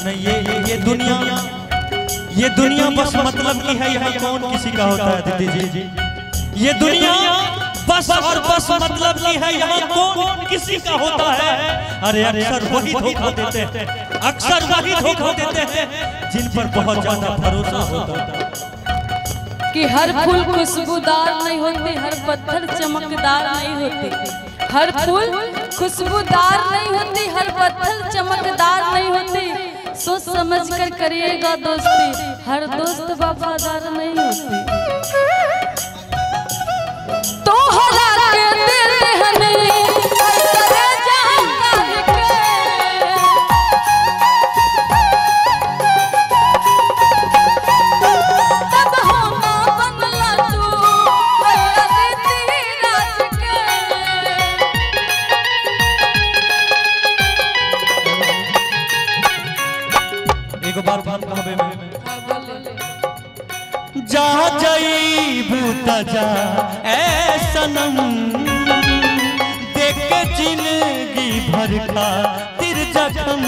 नहीं ये दुनिया बस मतलब की है, यहाँ कौन किसी का होता है दीदी जी। ये दुनिया बस और बस मतलब की है, यहाँ कौन किसी का होता है। अरे अक्सर वही धोखा देते हैं, अक्सर वही धोखा देते हैं जिन पर बहुत ज्यादा भरोसा होता है। कि हर फूल खुशबूदार नहीं होते, हर पत्थर चमकदार नहीं होते। हर फूल खुशबूदार नहीं होती, हर पत्थर चमकदार नहीं होती। सोच समझ कर करिएगा दोस्ती, हर दोस्त वफादार नहीं होती। तो हरा के दिल हमें जा जाइबू जा ऐ सनम, देख के जिंदगी भर का तिर जखम।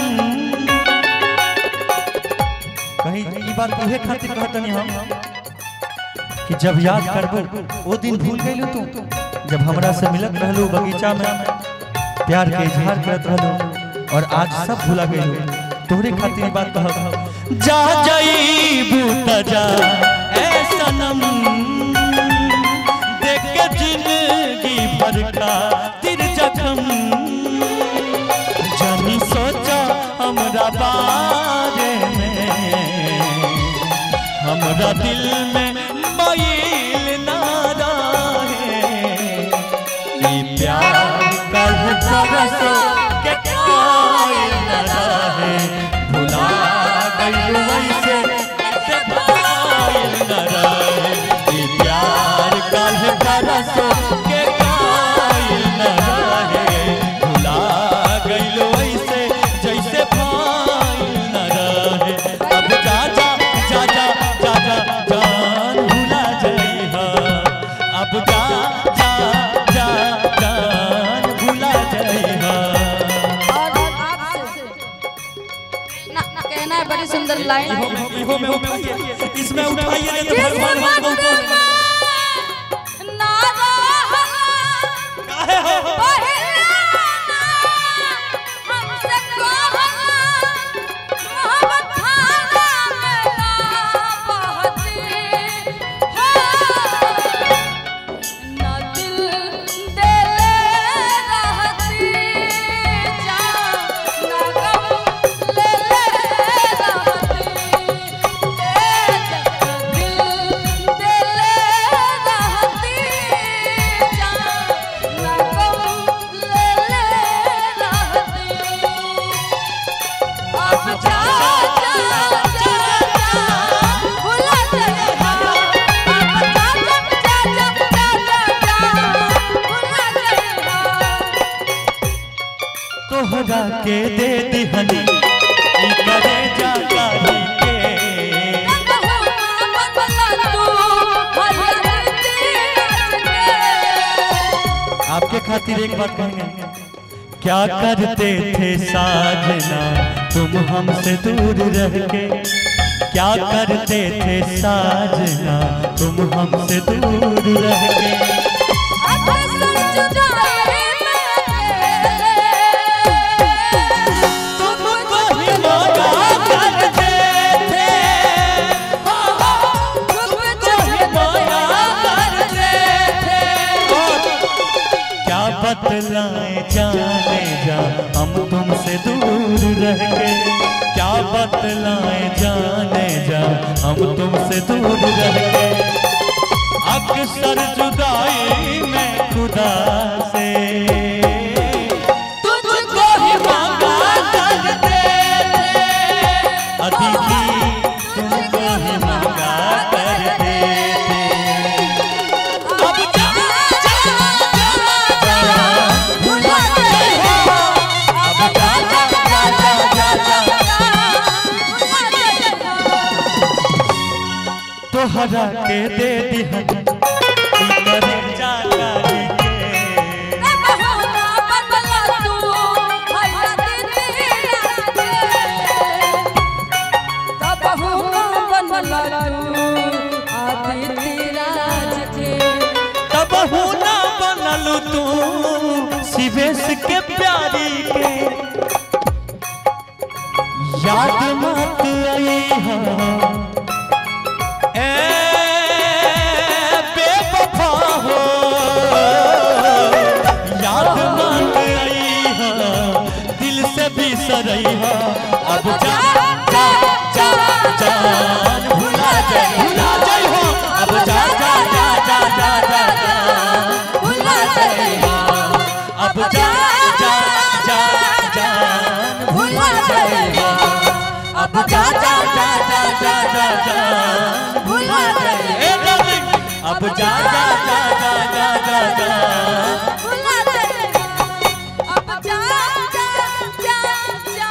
कहीं ई बात तुहे खातिर कहतनी हम कि जब याद करबो वो दिन भूल गइलू तू, जब हमरा से मिलत रहलू बगीचा में, प्यार के इजहार करत रहलू, और आज सब भुला गइलू। तोहरे खातिर बात कहब, जा जाइबू जा ऐ सनम, देख के जिंदगी भर का तिर जखम। जानी सोचा हमरा बारे में, हमरा दिल में मैल ना रहे। ये प्यार कल परसों के कोई न रहे, भुला गइलू ऐसे न रहे। ये प्यार कल परसों के कोई न रहे, भुला गइलू ऐसे जैसे भाई न रहे। अब जा जा जा जा जा जा जान भुला जाइहा, अब जा जा जा जान भुला जाइहा। कहना है बड़ी सुंदर लाइन, इसमें उठाइए तो भगवान तोहरा के दे दिहनी करे जागा के। आपके खातिर एक बात कहेंगे, क्या करते थे साजना तुम हमसे दूर रह के, क्या करते थे साजना तुम हमसे दूर रह के। बतलाए जाने जा हम तुमसे दूर रह के, क्या बतलाए जाने जा हम तुमसे दूर रह के। अक्सर जुदाई में खुदा से तुझको ही मांगा करते थे, अतिथि तुझको ही मांगा करते थे। तोहरा के दे दिहनी करे जागा के। ब्रजवेश के प्यारी के याद मत आई ए बेवफा हो, याद मत आई दिल से बिसरई अब जा जा जा जान भुला जाई हो, अब जा जा जा जा जा जा भुला जाई हो, अब जा जा जा जान भुला जाई हो, अब जा जा जा जा जा जा जान भुला जाई ए डार्लिंग, अब जा जा जा जा जा जा जान भुला जाई, अब जा जा जा जा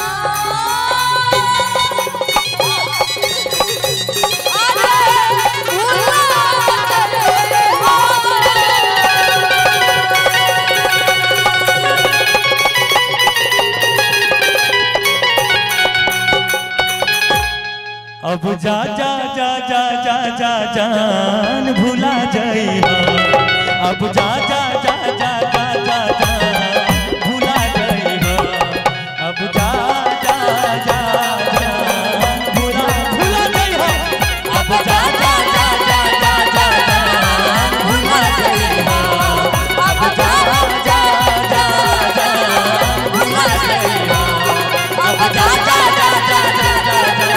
अब जा जा जा जा जा जा जान भुला जाई हो, अब जा जा जा जा जा जा जान भुला जाई हो, अब जा जा जा जान भुला जाई हो, अब जा जा जा जा जा जा जान भुला जाई हो, अब जा जा जा जान भुला जाई हो, अब जा जा जा जा जा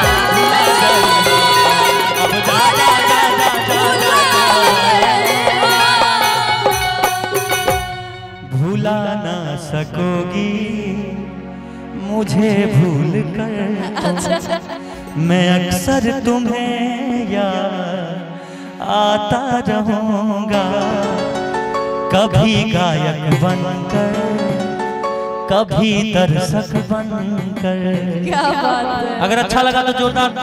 भुला ना सकोगी मुझे भूल कर, मैं अक्सर तुम्हें याद आता रहूंगा, कभी गायक बनकर कभी दर्शक बनकर। क्या बात है। अगर अच्छा लगा तो जोरदार